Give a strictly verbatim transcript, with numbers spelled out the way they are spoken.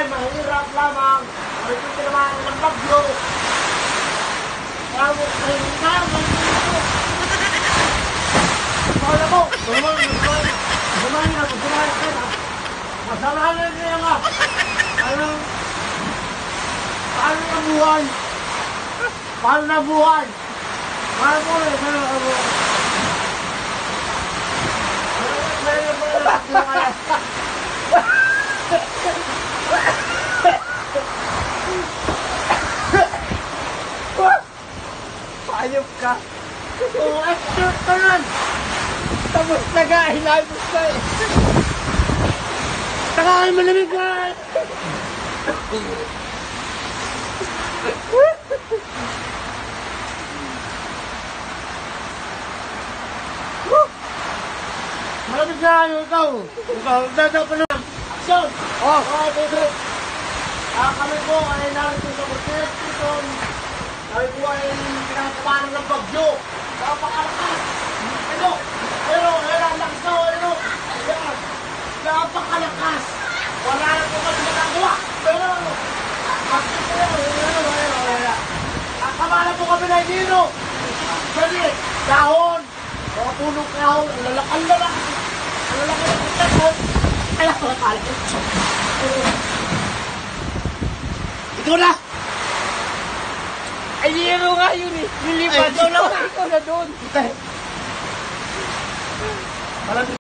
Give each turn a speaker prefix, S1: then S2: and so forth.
S1: buhay, mahirap lamang. May tinamaan ng bagyo. Kaya mo, mahirap, mahirap. Kaya mo, naman, naman, naman nga, naman nga, masalanan niya nga. Anong, paano na buhay? Paano na buhay? Paano mo, paano na buhay?
S2: Ayop ka.
S1: Oo, expert ka nun.
S2: Tapos nag-ahinayos ka eh.
S1: Takakan malamig ka. Malamig ka ano ikaw. Ikaw, dadaw pa naman. Action!
S2: Oh,
S1: Okay, Pedro. Ah, kami po ay narito sa Butir Tison. Kami po ay pinakapanan ng bagyo. Napakalakas. Ano? Pero, wala lang sa ano. Ayan. Napakalakas. Wala na po kami nagagawa. Pero, bakit po yan? Wala. Nakamalan po kami ng hero. Kasi, dahon. Mga punong kahon. Ang lalakal na lang. Ang lalakal na lang. Ay, ako nakala. Ikaw na!
S2: ay hero nga yun eh. Lilipad.
S1: Ay, ikaw na.
S2: Ikaw na doon.
S1: Malamig